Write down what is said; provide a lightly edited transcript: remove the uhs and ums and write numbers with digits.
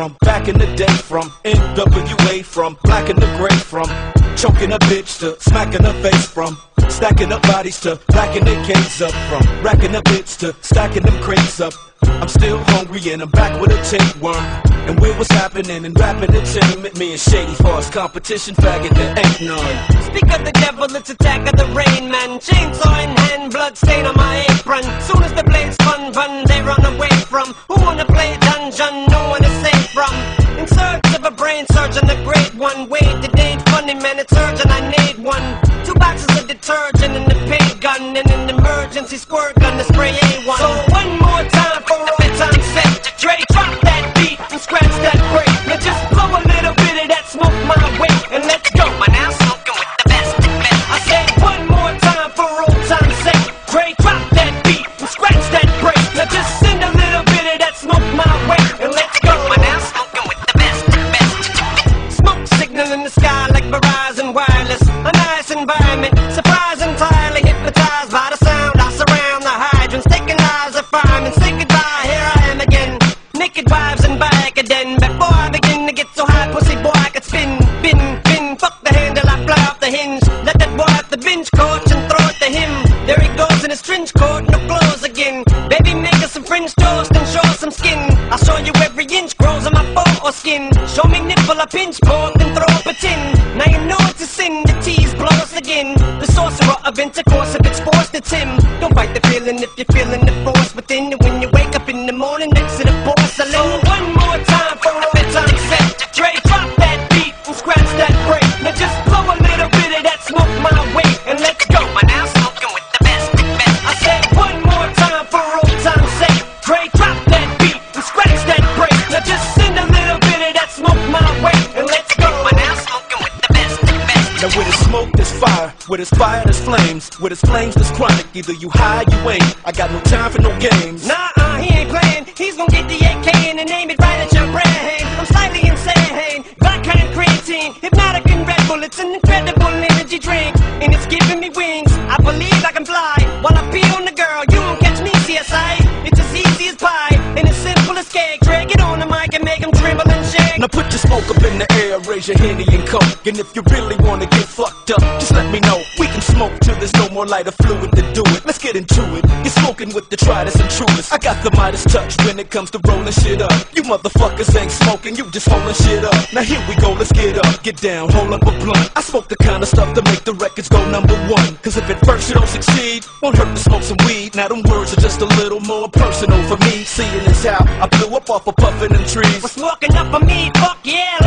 from back in the day, from NWA, from black and the gray, from choking a bitch to smacking her face, from stacking up bodies to racking their cakes up, from racking a bitch to stacking them crates up. I'm still hungry and I'm back with a tapeworm. And with what's happening in rap entertainment, me and Shady Farce competition faggot, there ain't none. Speak of the devil, it's Attack of the Rain Man. Chainsaw in hand, blood stain on my apron. Soon as the blades run, they run away from. Who wanna play dungeon? No one is safe from. In search of a brain surgeon, a great one. Wait, it ain't funny, man, it's urgent, I need one. 2 boxes of detergent and a paint gun, and an emergency squirt gun to spray A1. So one more time for all time set. Dre, drop that beat and scratch that break. Now just blow a little bit of that smoke my way, and let's go. We're now smoking with the best. I said one more time for old time's sake. Dre, drop that beat and scratch that break. Now just send a little bit of that smoke my way, and let's go. We're now smoking with the best. Smoke signal in the sky like Verizon Wireless. A nice environment, surprise entirely hypnotized by the sound. I surround the hydrants, taking lives of firemen. Say goodbye, here I am again. Naked wives and back again. Before I begin to get so high, pussy boy, I could spin. Fuck the handle, I fly off the hinge. Let that boy off the bench coach and throw it to him. There he goes in his trench coat, no clothes again. Baby, make us some French toast and show us some skin. I'll show you every inch grows on my foot or skin. Show me nipple, a pinch poke and throw up a tin. Now you know it's a sin, the tease blow us again. The sorcerer of intercourse, if it's forced, it's him. Don't fight the feeling if you're feeling the force within you. When you wake up in the morning next to the porcelain. So one more time for a bedtime set. Dre, drop that beat and scratch that break. Now just blow a little bit of that smoke my way, and let's go. We're now smoking with the best. I said one more time for old time's sake. Dre, drop that beat and scratch that break. Now just send a little bit of that smoke my way, and let's go. We're now smoking with the best. Now with his smoke there's fire, with his fire there's flames, with his flames there's chronic. Either you high, you ain't. I got no time for no games. Nah, he ain't playing. He's gonna get the AK and aim it right at your brain. I'm slightly insane, black kind creatine, hypnotic and Red Bull. It's an incredible energy drink, and it's giving me wings. I believe I can fly while I pee on the girl. You won't catch me, CSI. It's as easy as pie and as simple as cake. Drag it on the mic and make them tremble and shake. Now put your smoke up in the air, raise your Henny and Coke. And if you really wanna get fucked up, just let me know. We can smoke till there's no more lighter fluid to do it. Let's get into it. You're smoking with the tritest and truest. I got the Midas touch when it comes to rolling shit up. You motherfuckers ain't smoking, you just holding shit up. Now here we go, let's get up, get down, hold up a blunt. I smoke the kind of stuff to make the records go #1. Cause if at first you don't succeed, won't hurt to smoke some weed. Now them words are just a little more personal for me. Seeing as how I blew up off of puffin' them trees. We're smoking up for me, fuck yeah.